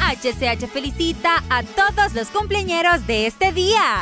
HCH felicita a todos los cumpleañeros de este día.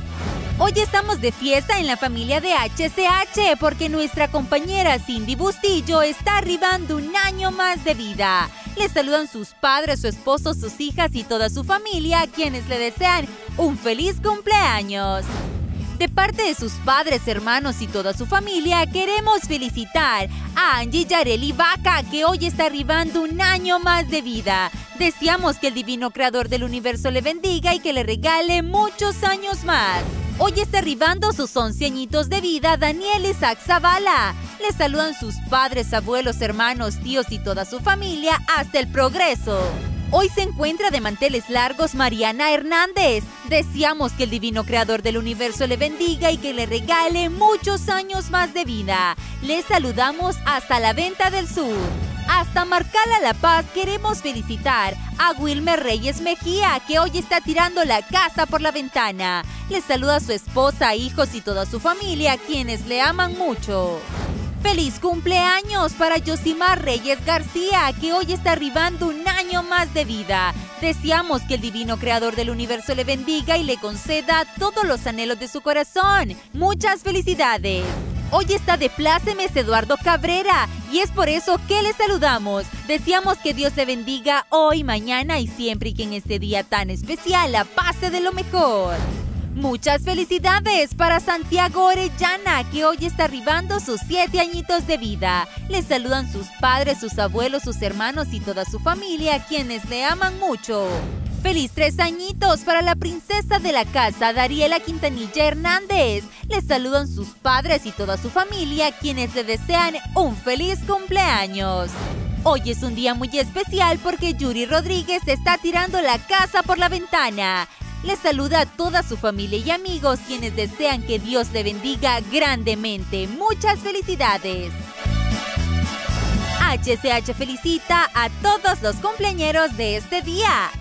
Hoy estamos de fiesta en la familia de HCH porque nuestra compañera Cindy Bustillo está arribando un año más de vida. Le saludan sus padres, su esposo, sus hijas y toda su familia, quienes le desean un feliz cumpleaños. De parte de sus padres, hermanos y toda su familia, queremos felicitar a Angie Yareli Vaca, que hoy está arribando un año más de vida. Deseamos que el divino creador del universo le bendiga y que le regale muchos años más. Hoy está arribando sus 11 añitos de vida Daniel Isaac Zavala. Le saludan sus padres, abuelos, hermanos, tíos y toda su familia hasta el progreso. Hoy se encuentra de manteles largos Mariana Hernández. Deseamos que el divino creador del universo le bendiga y que le regale muchos años más de vida. Les saludamos hasta la Venta del Sur. Hasta Marcala La Paz queremos felicitar a Wilmer Reyes Mejía, que hoy está tirando la casa por la ventana. Les saluda a su esposa, hijos y toda su familia, quienes le aman mucho. ¡Feliz cumpleaños para Yosimar Reyes García, que hoy está arribando un año más de vida! Deseamos que el divino creador del universo le bendiga y le conceda todos los anhelos de su corazón. ¡Muchas felicidades! Hoy está de plácemes Eduardo Cabrera y es por eso que le saludamos. Deseamos que Dios le bendiga hoy, mañana y siempre y que en este día tan especial la pase de lo mejor. Muchas felicidades para Santiago Orellana, que hoy está arribando sus 7 añitos de vida. Le saludan sus padres, sus abuelos, sus hermanos y toda su familia, quienes le aman mucho. ¡Feliz 3 añitos para la princesa de la casa, Dariela Quintanilla Hernández! Le saludan sus padres y toda su familia, quienes le desean un feliz cumpleaños. Hoy es un día muy especial porque Yuri Rodríguez está tirando la casa por la ventana. Le saluda a toda su familia y amigos, quienes desean que Dios le bendiga grandemente. ¡Muchas felicidades! HCH felicita a todos los cumpleañeros de este día.